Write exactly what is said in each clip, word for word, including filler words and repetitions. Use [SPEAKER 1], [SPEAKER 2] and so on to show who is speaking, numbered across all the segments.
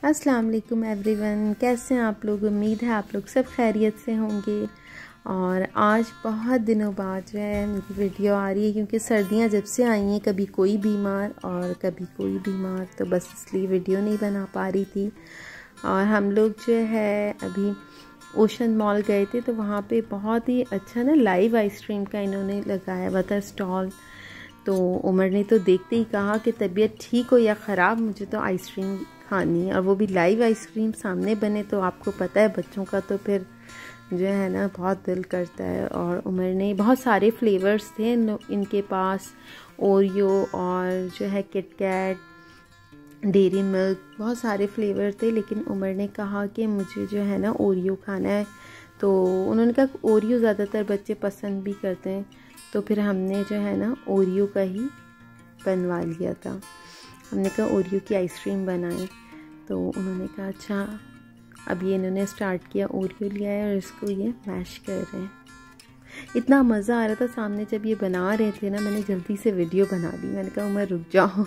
[SPEAKER 1] अस्सलाम वालेकुम एवरीवन, कैसे हैं आप लोग। उम्मीद है आप लोग सब खैरियत से होंगे। और आज बहुत दिनों बाद जो है मेरी वीडियो आ रही है, क्योंकि सर्दियां जब से आई हैं कभी कोई बीमार और कभी कोई बीमार, तो बस इसलिए वीडियो नहीं बना पा रही थी। और हम लोग जो है अभी ओशन मॉल गए थे, तो वहाँ पे बहुत ही अच्छा ना लाइव आइसक्रीम का इन्होंने लगाया हुआ था स्टॉल। तो उमर ने तो देखते ही कहा कि तबीयत ठीक हो या ख़राब, मुझे तो आइसक्रीम खानी है, और वो भी लाइव आइसक्रीम सामने बने। तो आपको पता है बच्चों का तो फिर जो है ना बहुत दिल करता है। और उमर ने बहुत सारे फ्लेवर्स थे इनके पास, ओरियो और जो है किटकैट, डेयरी मिल्क, बहुत सारे फ्लेवर थे। लेकिन उमर ने कहा कि मुझे जो है ना ओरियो खाना है। तो उन्होंने कहा ओरियो ज़्यादातर बच्चे पसंद भी करते हैं, तो फिर हमने जो है ना ओरियो का ही बनवा लिया था। हमने कहा ओरियो की आइसक्रीम बनाएं, तो उन्होंने कहा अच्छा। अब ये इन्होंने स्टार्ट किया, ओरियो लिया है और इसको ये मैश कर रहे हैं। इतना मज़ा आ रहा था सामने जब ये बना रहे थे ना, मैंने जल्दी से वीडियो बना दी। मैंने कहा उमर रुक जाओ।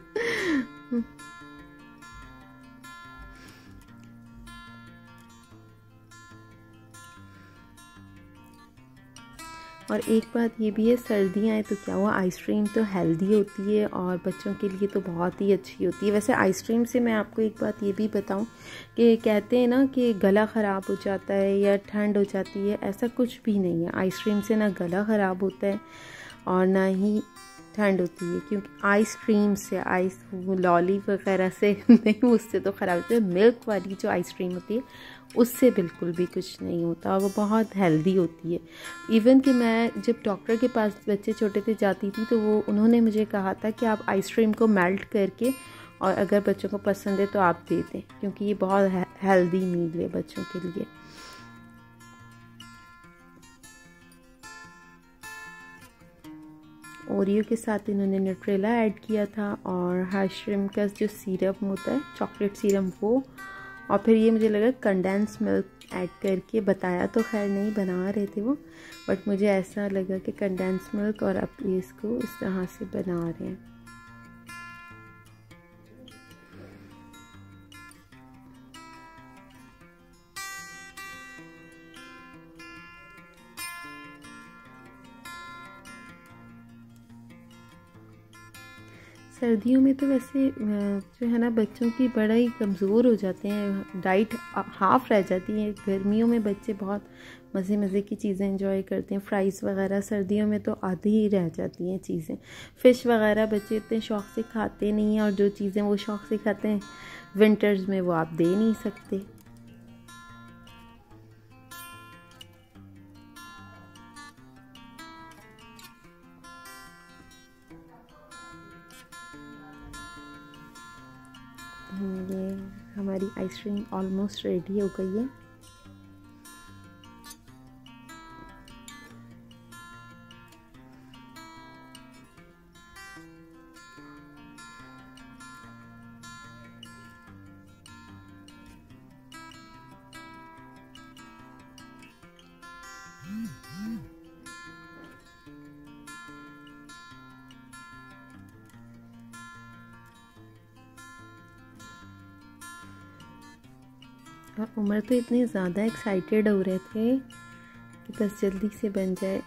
[SPEAKER 1] और एक बात ये भी है, सर्दियाँ आए तो क्या हुआ, आइसक्रीम तो हेल्दी होती है और बच्चों के लिए तो बहुत ही अच्छी होती है। वैसे आइसक्रीम से मैं आपको एक बात ये भी बताऊं कि कहते हैं ना कि गला ख़राब हो जाता है या ठंड हो जाती है, ऐसा कुछ भी नहीं है। आइसक्रीम से ना गला ख़राब होता है और ना ही ठंड होती है, क्योंकि आइसक्रीम से, आइस लॉली वगैरह से नहीं, उससे तो ख़राब होती है। मिल्क वाली जो आइसक्रीम होती है उससे बिल्कुल भी कुछ नहीं होता और वो बहुत हेल्दी होती है। इवन कि मैं जब डॉक्टर के पास बच्चे छोटे थे जाती थी, तो वो उन्होंने मुझे कहा था कि आप आइसक्रीम को मेल्ट करके और अगर बच्चों को पसंद है तो आप दे दें, क्योंकि ये बहुत हेल्दी मील है बच्चों के लिए। ओरियो के साथ इन्होंने न्यूट्रेला ऐड किया था और आइसक्रीम का जो सीरप होता है, चॉकलेट सीरप, वो, और फिर ये मुझे लगा कंडेंस मिल्क ऐड करके, बताया तो खैर नहीं, बना रहे थे वो, बट मुझे ऐसा लगा कि कंडेंस मिल्क, और अब ये इसको इस तरह से बना रहे हैं। सर्दियों में तो वैसे जो है ना बच्चों की बड़ा ही कमज़ोर हो जाते हैं, डाइट हाफ रह जाती है। गर्मियों में बच्चे बहुत मज़े मज़े की चीज़ें एंजॉय करते हैं, फ्राइज़ वगैरह। सर्दियों में तो आधी ही रह जाती हैं चीज़ें। फ़िश वगैरह बच्चे इतने शौक़ से खाते नहीं हैं, और जो चीज़ें वो शौक़ से खाते हैं विंटर्स में वो आप दे नहीं सकते। ये हमारी आइसक्रीम ऑलमोस्ट रेडी हो गई है। और उमर तो इतने ज़्यादा एक्साइटेड हो रहे थे कि बस जल्दी से बन जाए।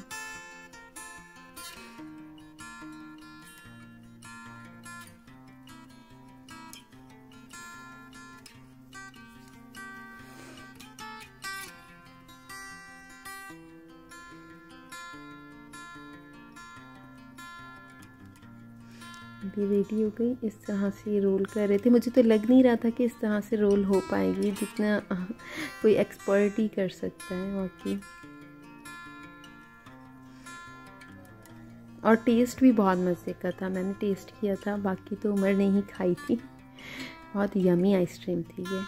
[SPEAKER 1] अभी रेडी हो गई। इस तरह से रोल कर रहे थे, मुझे तो लग नहीं रहा था कि इस तरह से रोल हो पाएगी, जितना कोई एक्सपर्ट ही कर सकता है वाकई। और टेस्ट भी बहुत मज़े का था, मैंने टेस्ट किया था, बाकी तो उमर ने ही खाई थी। बहुत यमी आइसक्रीम थी ये।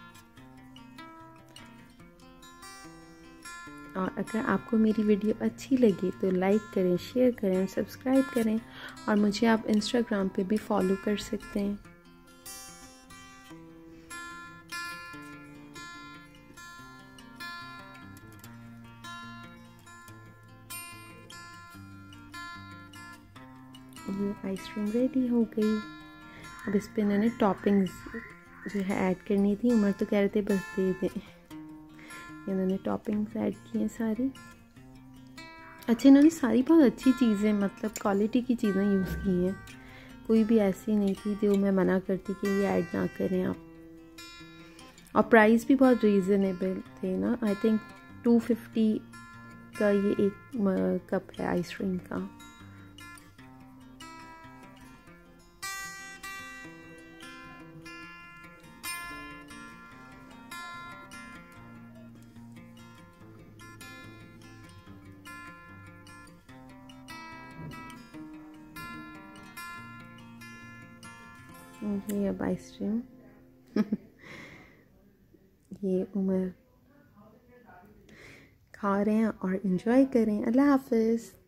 [SPEAKER 1] और अगर आपको मेरी वीडियो अच्छी लगी तो लाइक करें, शेयर करें, सब्सक्राइब करें, और मुझे आप इंस्टाग्राम पे भी फॉलो कर सकते हैं। ये आइसक्रीम रेडी हो गई। अब इस पे इन्होंने टॉपिंग्स जो है ऐड करनी थी। उमर तो कह रहे थे बस दे दें। इन्होंने टॉपिंग्स ऐड की हैं सारी। अच्छा, इन्होंने सारी बहुत अच्छी चीज़ें, मतलब क्वालिटी की चीज़ें यूज़ की हैं। कोई भी ऐसी नहीं थी जो मैं मना करती कि ये ऐड ना करें आप। और प्राइस भी बहुत रीज़नेबल थे ना। आई थिंक टू फिफ्टी का ये एक कप है आइसक्रीम का। ये अब आइसक्रीम ये उमर खा रहे हैं और एंजॉय करें। अल्लाह हाफिज़।